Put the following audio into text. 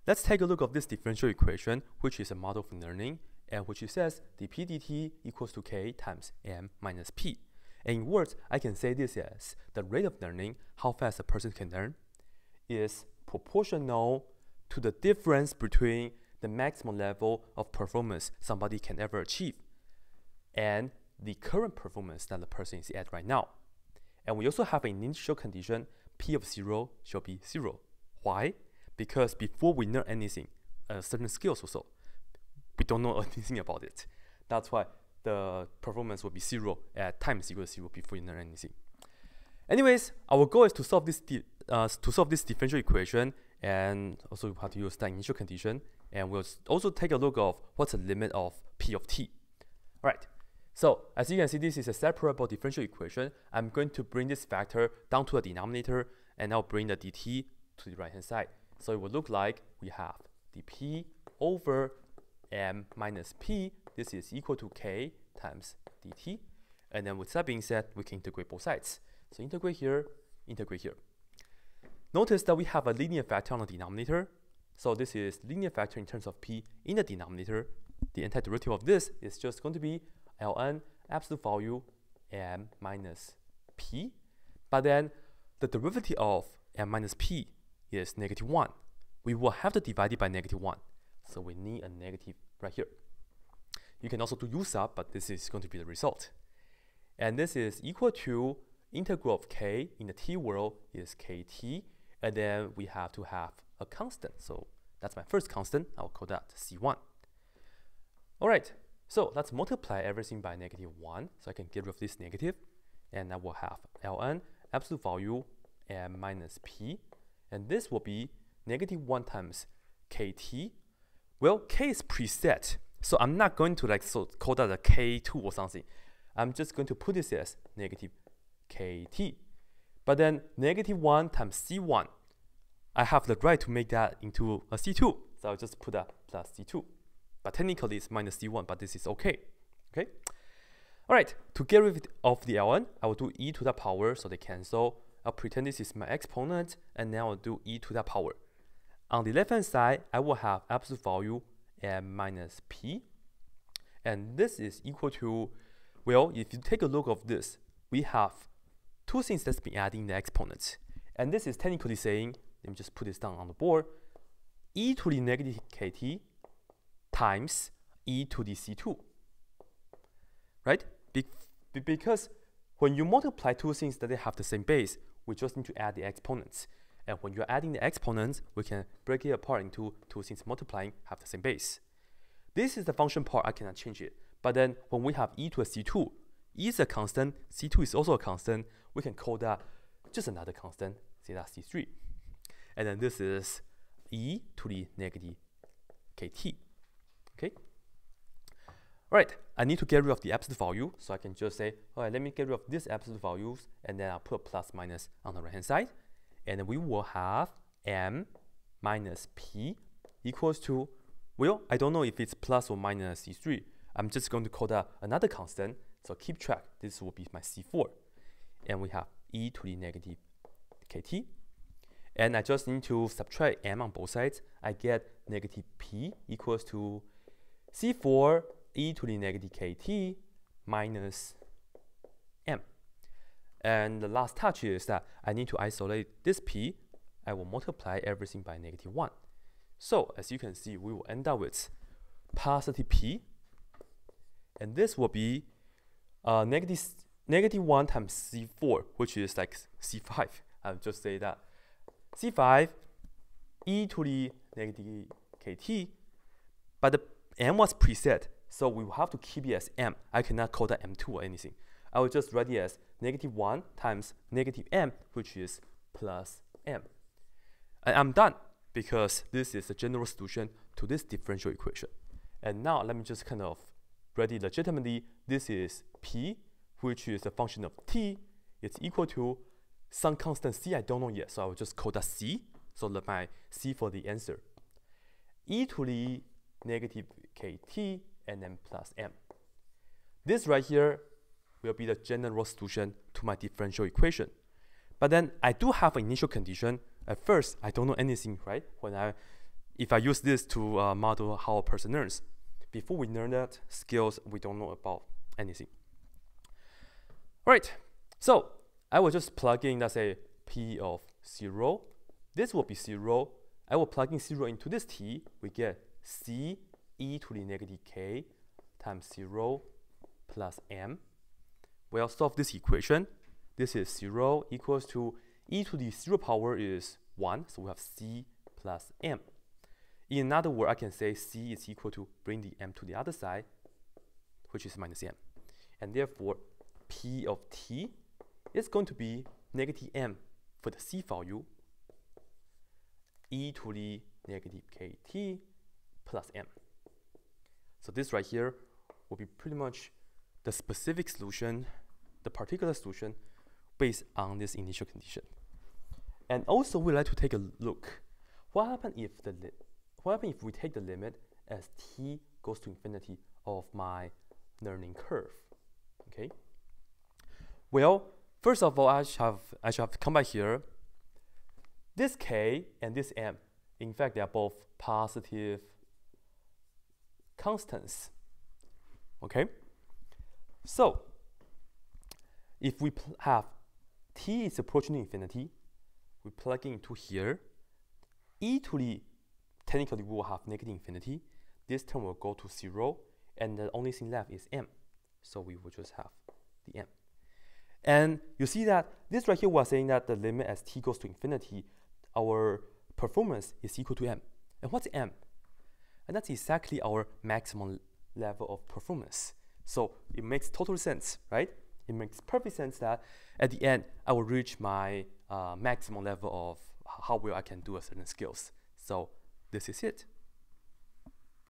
Let's take a look at this differential equation, which is a model for learning, and which says dp dt equals to k times m minus p. And in words, I can say this as the rate of learning, how fast a person can learn, is proportional to the difference between the maximum level of performance somebody can ever achieve and the current performance that the person is at right now. And we also have an initial condition, p of 0 shall be 0. Why? Because before we learn anything, certain skills also, we don't know anything about it. That's why the performance will be 0 at time is equal to 0 before you learn anything. Anyways, our goal is to solve this differential equation, and also we have to use the initial condition, and we'll also take a look of what's the limit of p of t. All right. So as you can see, this is a separable differential equation. I'm going to bring this factor down to a denominator, and I'll bring the dt to the right hand side. So it will look like we have dp over m minus p. This is equal to k times dt. And then with that being said, we can integrate both sides. So integrate here, integrate here. Notice that we have a linear factor on the denominator. So this is linear factor in terms of p in the denominator. The antiderivative of this is just going to be ln absolute value m minus p. But then the derivative of m minus p is -1. We will have to divide it by -1. So we need a negative right here. You can also do u sub, but this is going to be the result. And this is equal to integral of k in the t world is kt. And then we have to have a constant. So that's my first constant. I'll call that c1. All right. So let's multiply everything by -1. So I can get rid of this negative. And I will have ln absolute value m minus p. And this will be -1 times kt. Well, k is preset. So I'm not going to call that a k2 or something. I'm just going to put this as negative kt. But then -1 times c1, I have the right to make that into a c2. So I'll just put that plus c2. But technically it's minus c1, but this is okay. Okay? All right, to get rid of the ln, I will do e to the power, so they cancel. I'll pretend this is my exponent, and now I'll do e to the power. On the left-hand side, I will have absolute value m minus p. And this is equal to, well, if you take a look of this, we have two things that's been adding the exponents. And this is technically saying, let me just put this down on the board, e to the negative kt times e to the c2. Right? Because when you multiply two things that they have the same base, we just need to add the exponents. And when you're adding the exponents, we can break it apart into two things multiplying have the same base. This is the function part, I cannot change it. But then when we have e to a c2, e is a constant, c2 is also a constant, we can call that just another constant, say that's c3. And then this is e to the negative kt. Okay? All right, I need to get rid of the absolute value, so I can just say, all right, let me get rid of these absolute values, and then I'll put plus minus on the right-hand side. And then we will have m minus p equals to, well, I don't know if it's plus or minus c3. I'm just going to call that another constant, so keep track. This will be my c4. And we have e to the negative kt. And I just need to subtract m on both sides. I get negative p equals to c4 e to the negative kt minus m. And the last touch is that I need to isolate this p. I will multiply everything by -1. So as you can see, we will end up with positive p. And this will be -1 times c4, which is like c5. I'll just say that c5 e to the negative kt. But the m was preset, so we will have to keep it as m. I cannot call that m2 or anything. I will just write it as -1 times -m, which is plus m. And I'm done, because this is the general solution to this differential equation. And now let me just kind of write it legitimately. This is p, which is a function of t. It's equal to some constant c I don't know yet, so I will just call that c. So let my c for the answer. E to the negative kt and then plus m. This right here will be the general solution to my differential equation. But then I do have an initial condition. At first, I don't know anything, right? When I if I use this to model how a person learns. Before we learn that skills, we don't know about anything. All right, so I will just plug in, let's say, p of 0. This will be 0. I will plug in 0 into this t. We get c e to the negative k times 0 plus m. We'll solve this equation. This is 0 equals to e to the 0 power is 1, so we have c plus m. In another word, I can say c is equal to bring the m to the other side, which is minus m. And therefore, p of t is going to be negative m for the c value, e to the negative kt plus m. So this right here will be pretty much the specific solution, the particular solution, based on this initial condition. And also, we like to take a look. What happens if we take the limit as t goes to infinity of my learning curve? Okay. Well, first of all, I should have come back here. This k and this m, in fact, they are both positive constants. Okay. So, if we have t is approaching infinity, we plug into here. E to the, technically we will have negative infinity. This term will go to 0, and the only thing left is m. So we will just have the m. And you see that this right here, we are saying that the limit as t goes to infinity, our performance is equal to m. And what's m? And that's exactly our maximum level of performance. So it makes total sense, right? It makes perfect sense that at the end, I will reach my maximum level of how well I can do a certain skills. So this is it.